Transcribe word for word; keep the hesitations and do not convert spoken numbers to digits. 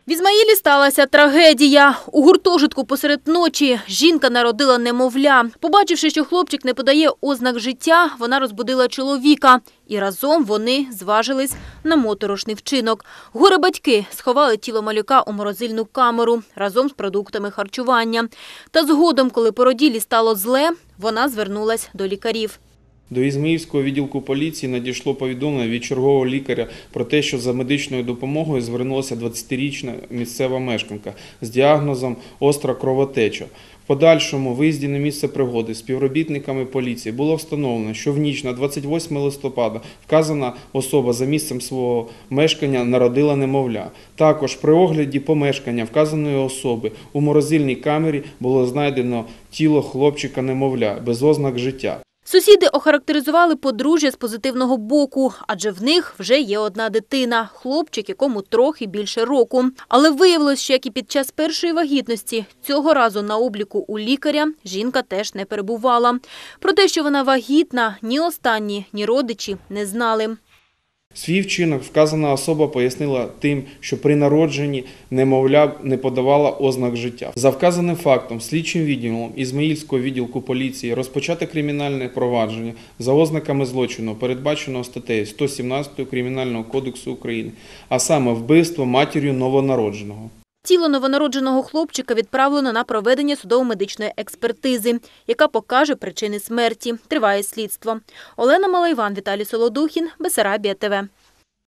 В Ізмаїлі сталася трагедія. У гуртожитку посеред ночі жінка народила немовля. Побачивши, що хлопчик не подає ознак життя, вона розбудила чоловіка. І разом вони зважились на моторошний вчинок. Горе-батьки сховали тіло малюка у морозильну камеру разом з продуктами харчування. Та згодом, коли породілі стало зле, вона звернулась до лікарів. До Ізмаїльського відділку поліції надійшло повідомлення від чергового лікаря про те, що за медичною допомогою звернулася двадцятирічна місцева мешканка з діагнозом «остра кровотеча». В подальшому виїзді на місце пригоди співробітниками поліції було встановлено, що в ніч на двадцять восьме листопада вказана особа за місцем свого мешкання народила немовля. Також при огляді помешкання вказаної особи у морозильній камері було знайдено тіло хлопчика-немовля без ознак життя. Сусіди охарактеризували подружжя з позитивного боку, адже в них вже є одна дитина – хлопчик, якому трохи більше року. Але виявилось, що як і під час першої вагітності, цього разу на обліку у лікаря жінка теж не перебувала. Про те, що вона вагітна, ні останні, ні родичі не знали. Свій вчинок вказана особа пояснила тим, що при народженні немовля не подавала ознак життя. За вказаним фактом, слідчим відділом Ізмаїльського відділку поліції розпочато кримінальне провадження за ознаками злочину, передбаченого статтею сто сімнадцять Кримінального кодексу України, а саме вбивство матір'ю новонародженого. Тіло новонародженого хлопчика відправлено на проведення судово-медичної експертизи, яка покаже причини смерті. Триває слідство. Олена Малайван, Віталій Солодухін, Бессарабія ТВ.